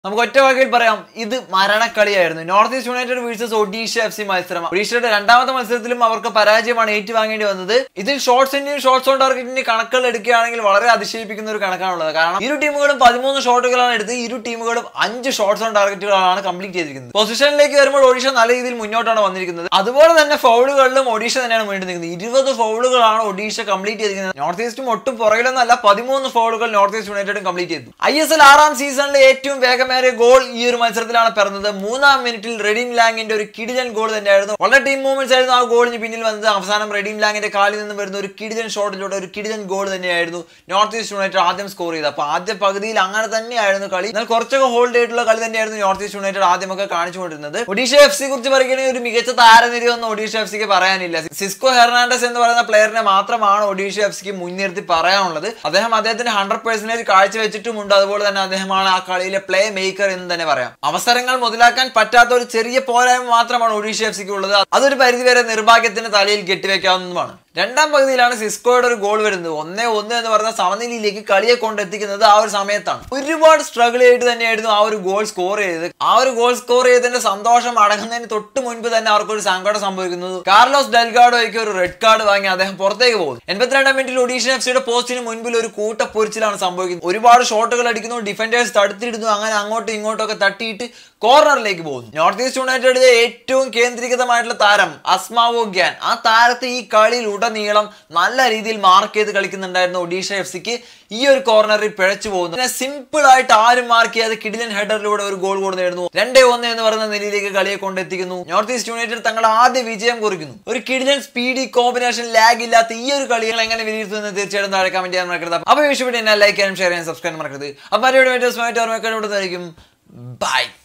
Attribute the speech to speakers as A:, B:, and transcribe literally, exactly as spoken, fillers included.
A: നമുക്ക് ഒറ്റ വാക്കിൽ പറയാം, ഇത് മരണക്കളിയായിരുന്നു. North East United versus Odisha F C മത്സരം. ഒഡീഷയുടെ രണ്ടാമത്തെ മത്സരത്തിലും അവർക്ക് പരാജയമാണ് ഏറ്റുവാങ്ങേണ്ടി വന്നത്. ഇതിൽ ഷോട്ട്സിന്റെയും ഷോട്ട്സ് ഓൺ ടാർഗറ്റിന്റെയും കണക്കുകൾ എടുക്കുകയാണെങ്കിൽ വളരെ അതിശയിപ്പിക്കുന്ന ഒരു കണക്കാണുള്ളത്. കാരണം ഇരു ടീമുകളും പതിമൂന്ന് ഷോട്ടുകളാണ് എടുത്ത് ഇരു ടീമുകളും അഞ്ച് ഷോട്ട്സ് ഓൺ ടാർഗറ്റുകളാണ് കംപ്ലീറ്റ് ചെയ്തിരിക്കുന്നത്. പൊസിഷനിലേക്ക് വരുമ്പോൾ ഒഡീഷ നല്ല രീതിയിൽ മുന്നോട്ടാണ് വന്നിരിക്കുന്നത്. അതുപോലെ തന്നെ ഫൗളുകളിലും ഒഡീഷ തന്നെയാണ് വേണ്ടി നിൽക്കുന്നത്. ഇരുപത് ഫൗളുകളാണ് ഒഡീഷ കംപ്ലീറ്റ് ചെയ്തിരിക്കുന്നത്. നോർത്ത് ഈസ്റ്റും ഒട്ടും പുറകിലൊന്നല്ല, പതിമൂന്ന് ഫൗളുകൾ നോർത്ത് ഈസ്റ്റ് യുണൈറ്റഡും കംപ്ലീറ്റ് ചെയ്തു. ഐ എസ് എൽ ആറാം സീസണിലെ ഏറ്റവും വേഗം ഗോൾ ഈ ഒരു മത്സരത്തിലാണ് പിറന്നത്. മൂന്നാം മിനിറ്റിൽ റെഡീം ലാങ്ങിന്റെ ഒരു കിടിലൻ ഗോൾ തന്നെയായിരുന്നു. വളരെ ടീം മൂവ്മെന്റ്സ് ആയിരുന്നു ആ ഗോളിന് പിന്നിൽ വന്നത്. അവസാനം റെഡീം ലാങ്ങിന്റെ കാലിൽ നിന്നും വരുന്ന ഒരു കിടിലൻ ഷോട്ടിലൂടെ ഒരു കിടിലൻ ഗോൾ തന്നെയായിരുന്നു നോർത്ത് ഈസ്റ്റ് യുണൈറ്റഡ് ആദ്യം സ്കോർ ചെയ്തത്. അപ്പൊ ആദ്യ പകുതിയിൽ അങ്ങനെ തന്നെയായിരുന്നു കളി. എന്നാൽ കുറച്ചൊക്കെ ഹോൾഡ് ആയിട്ടുള്ള കളി തന്നെയായിരുന്നു നോർത്ത് ഈസ്റ്റ് യുണൈറ്റഡ് ആദ്യമൊക്കെ കാണിച്ചുകൊണ്ടിരുന്നത്. ഒഡീഷ എഫ് സി കുറിച്ച് പറയുകയാണെങ്കിൽ ഒരു മികച്ച താരനിര ഒന്നും ഒഡീഷ എഫ് സിക്ക് പറയാനില്ല. സിസ്കോ ഹെർണാണ്ടസ് എന്ന് പറയുന്ന പ്ലെയറിനെ മാത്രമാണ് ഒഡീഷ എഫ് സിക്ക് മുൻനിർത്തി പറയാനുള്ളത്. അദ്ദേഹം അദ്ദേഹത്തിന്റെ ഹൺഡ്രഡ് പെർസെന്റേജ് കാഴ്ചവെച്ചിട്ടുമുണ്ട്. അതുപോലെ തന്നെ അദ്ദേഹമാണ് ആ കളിയിലെ പ്ലേ മേക്കർ എന്ന് തന്നെ പറയാം. അവസരങ്ങൾ മുതലാക്കാൻ പറ്റാത്ത ഒരു ചെറിയ പോരായ്മ മാത്രമാണ് ഒഡീഷ എഫ് സിക്ക് ഉള്ളത്. അതൊരു പരിധിവരെ നിർഭാഗ്യത്തിന്റെ തലയിൽ കെട്ടിവെക്കാവുന്നതുമാണ്. രണ്ടാം പകുതിയിലാണ് സിസ്കോയുടെ ഒരു ഗോൾ വരുന്നത്. ഒന്നേ ഒന്ന് എന്ന് പറഞ്ഞ സമനിലയിലേക്ക് കളിയെ കൊണ്ടെത്തിക്കുന്നത് ആ ഒരു സമയത്താണ്. ഒരുപാട് സ്ട്രഗിൾ ചെയ്തിട്ട് തന്നെയായിരുന്നു ആ ഒരു ഗോൾ സ്കോർ ചെയ്തത്. ആ ഒരു ഗോൾ സ്കോർ ചെയ്തതിന്റെ സന്തോഷം അടങ്ങുന്നതിന് തൊട്ട് മുൻപ് തന്നെ അവർക്കൊരു സങ്കടം സംഭവിക്കുന്നത്. കാർലോസ് ഡെൽഗാഡോയ്ക്ക് ഒരു റെഡ് കാർഡ് വാങ്ങി അദ്ദേഹം പുറത്തേക്ക് പോകുന്നു. എൺപത്തിരണ്ടാം മിനിറ്റിൽ ഒഡീഷ എഫ് സിയുടെ പോസ്റ്റിന് മുൻപിൽ ഒരു കൂട്ടപ്പൊരിച്ചിലാണ് സംഭവിക്കുന്നത്. ഒരുപാട് ഷോട്ടുകൾ അടിക്കുന്നു, ഡിഫൻഡേഴ്സ് തടുത്തിടുന്നു, അങ്ങനെ അങ്ങോട്ടും ഇങ്ങോട്ടും ഒക്കെ തട്ടിയിട്ട് കോർണറിലേക്ക് പോകുന്നു. നോർത്ത് ഈസ്റ്റ് യുണൈറ്റഡിലെ ഏറ്റവും കേന്ദ്രീകൃതമായിട്ടുള്ള താരം അസ്മാവോ ഗ്യാൻ, ആ താരത്തെ ഈ കളിയിൽ ഉടനീളം നല്ല രീതിയിൽ മാർക്ക് ചെയ്ത് കളിക്കുന്നുണ്ടായിരുന്നു ഒഡീഷ എഫ് സിക്ക്. ഈ ഒരു കോർണറിൽ പിഴച്ചു പോകുന്നു. പിന്നെ സിമ്പിൾ ആയിട്ട് ആരും മാർക്ക് ചെയ്യാതെ കിടിലൻ ഹെഡറിലൂടെ ഒരു ഗോൾ കൂടെ നേടുന്നു. രണ്ടേ ഒന്ന് എന്ന് പറയുന്ന നിലയിലേക്ക് കളിയെ കൊണ്ടെത്തിക്കുന്നു. നോർത്ത് ഈസ്റ്റ് യുണൈറ്റഡ് തങ്ങളുടെ ആദ്യ വിജയം കുറിക്കുന്നു. ഒരു കിടിലൻ സ്പീഡി കോമ്പിനേഷൻ ലാഗ് ഇല്ലാത്ത ഈ ഒരു കളികൾ എങ്ങനെ വിലയിരുത്തുന്നത് തീർച്ചയായിട്ടും താഴെ കമന്റ് ചെയ്യാൻ മറക്കരുത്. അപ്പോൾ ഈ വീഡിയോ ലൈക്ക് ചെയ്യാനും ഷെയർ ചെയ്യാനും സബ്സ്ക്രൈബ് മറക്കരുത്. അപ്പോൾ ബൈ.